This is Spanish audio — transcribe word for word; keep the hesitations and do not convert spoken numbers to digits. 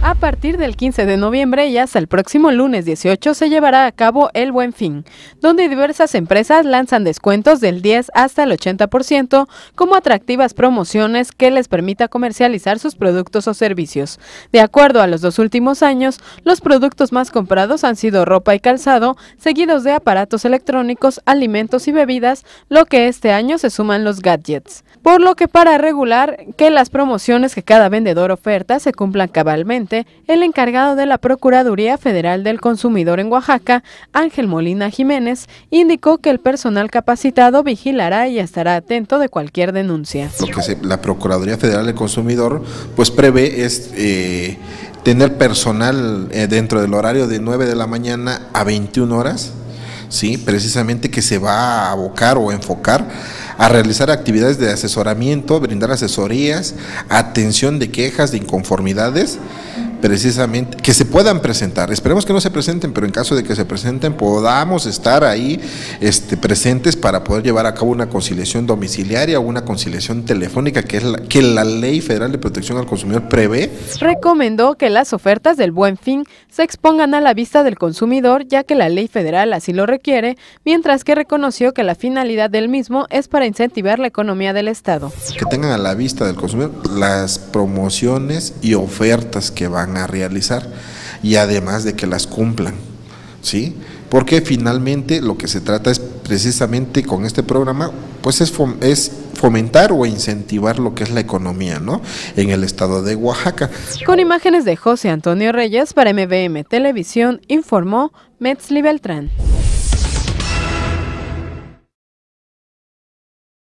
A partir del quince de noviembre y hasta el próximo lunes dieciocho se llevará a cabo el Buen Fin, donde diversas empresas lanzan descuentos del diez hasta el ochenta por ciento como atractivas promociones que les permita comercializar sus productos o servicios. De acuerdo a los dos últimos años, los productos más comprados han sido ropa y calzado, seguidos de aparatos electrónicos, alimentos y bebidas, lo que este año se suman los gadgets. Por lo que para regular que las promociones que cada vendedor oferta se cumplan cabalmente, el encargado de la Procuraduría Federal del Consumidor en Oaxaca, Ángel Molina Jiménez, indicó que el personal capacitado vigilará y estará atento de cualquier denuncia. Lo que se, la Procuraduría Federal del Consumidor pues prevé es eh, tener personal eh, dentro del horario de nueve de la mañana a veintiuna horas, sí, precisamente que se va a abocar o enfocar a realizar actividades de asesoramiento, brindar asesorías, atención de quejas, de inconformidades, precisamente que se puedan presentar. Esperemos que no se presenten, pero en caso de que se presenten podamos estar ahí este, presentes para poder llevar a cabo una conciliación domiciliaria o una conciliación telefónica que es la, que la Ley Federal de Protección al Consumidor prevé. Recomendó que las ofertas del Buen Fin se expongan a la vista del consumidor, ya que la ley federal así lo requiere, mientras que reconoció que la finalidad del mismo es para incentivar la economía del Estado. Que tengan a la vista del consumidor las promociones y ofertas que van a realizar y además de que las cumplan, ¿sí? Porque finalmente lo que se trata es precisamente con este programa, pues es, fom es fomentar o incentivar lo que es la economía, ¿no? En el estado de Oaxaca. Con imágenes de José Antonio Reyes para M V M Televisión, informó Metzli Beltrán.